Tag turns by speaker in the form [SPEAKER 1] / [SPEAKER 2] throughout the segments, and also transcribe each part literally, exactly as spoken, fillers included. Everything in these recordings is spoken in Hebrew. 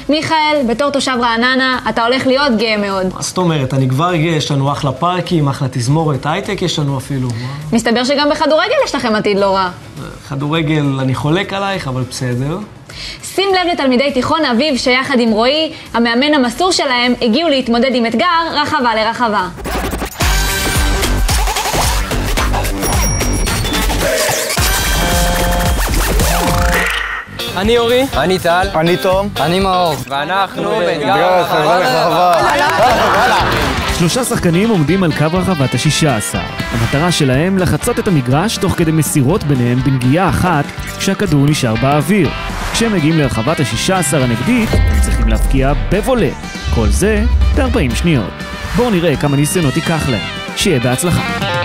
[SPEAKER 1] מיכאל, בתור תושב רעננה, אתה הולך להיות גאה מאוד.
[SPEAKER 2] מה זאת אומרת? אני כבר גאה, יש לנו אחלה פארקים, אחלה תזמורת, הייטק יש לנו אפילו.
[SPEAKER 1] מסתבר שגם בכדורגל יש לכם עתיד לא רע.
[SPEAKER 2] כדורגל אני חולק עלייך, אבל בסדר.
[SPEAKER 1] שים לב לתלמידי תיכון אביב שיחד עם רועי, המאמן המסור שלהם, הגיעו להתמודד עם אתגר רחבה לרחבה.
[SPEAKER 3] אני אורי.
[SPEAKER 4] אני טל.
[SPEAKER 5] אני תום.
[SPEAKER 4] אני מאור.
[SPEAKER 3] ואנחנו באתגר
[SPEAKER 5] רחבה לרחבה.
[SPEAKER 6] שלושה שחקנים עומדים על קו רחבת ה-שישה עשר. המטרה שלהם לחצות את המגרש תוך כדי מסירות ביניהם בנגיעה אחת כשהכדור נשאר באוויר. כשהם מגיעים לרחבת ה-שישה עשר הנגדית, הם צריכים להפקיע בבולה. כל זה ב-ארבעים שניות. בואו נראה כמה ניסיונות ייקח להם. שיהיה בהצלחה.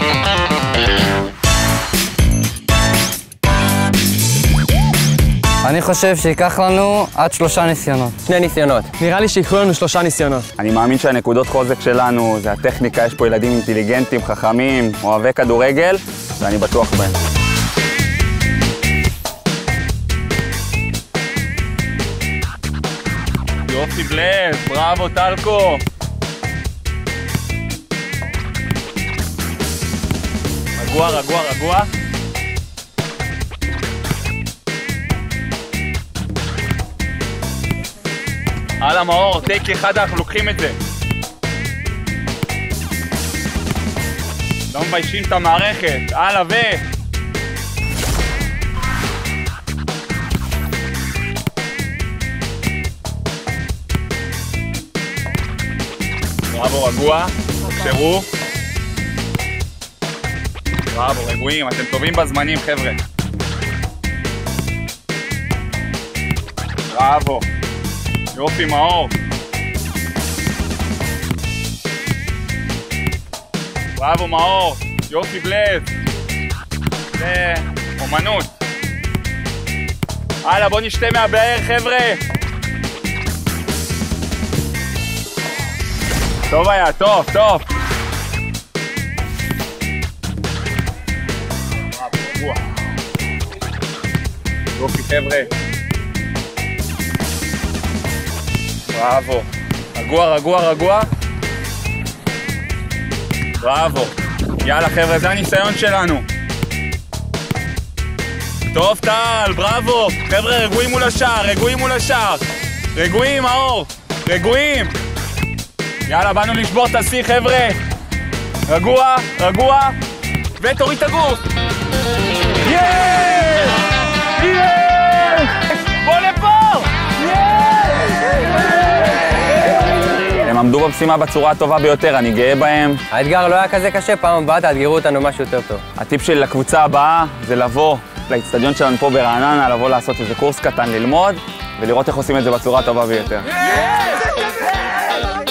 [SPEAKER 4] אני חושב שיקח לנו עד שלושה ניסיונות.
[SPEAKER 3] שני ניסיונות. נראה לי שיקחו לנו שלושה ניסיונות.
[SPEAKER 5] אני מאמין שהנקודות חוזק שלנו זה הטכניקה, יש פה ילדים אינטליגנטים, חכמים, אוהבי כדורגל, ואני בטוח בהם.
[SPEAKER 7] יופי בלב, בראבו טלקו. רגוע, רגוע, רגוע. הלאה מאור, טייק אחד, אנחנו לוקחים את זה. לא מביישים את המערכת, הלאה ו... בראבו, רגוע, תחשרו. בראבו, רגועים, אתם טובים בזמנים חבר'ה. בראבו. יופי מאור. בראבו מאור. יופי בלב. זה אומנות. הלאה בוא נשתה מהבאר חבר'ה. טוב היה, טוב, טוב. רגוע. יופי חבר'ה. בראבו. רגוע, רגוע, רגוע. בראבו. יאללה חבר'ה, זה הניסיון שלנו. טוב טל, בראבו. חבר'ה, רגועים מול השער, רגועים מול השער. רגועים, מאור. רגועים. יאללה, באנו לשבור את השיא חבר'ה. רגוע, רגוע. ותוריד את הגוף. יש! יש! בוא לפה!
[SPEAKER 5] הם עמדו במשימה בצורה הטובה ביותר, אני גאה בהם.
[SPEAKER 4] האתגר לא היה כזה קשה, פעם הבאה תאתגרו אותנו משהו יותר טוב.
[SPEAKER 5] הטיפ שלי לקבוצה הבאה זה לבוא לאצטדיון שלנו פה ברעננה, לבוא לעשות איזה קורס קטן ללמוד ולראות איך עושים את זה בצורה הטובה ביותר.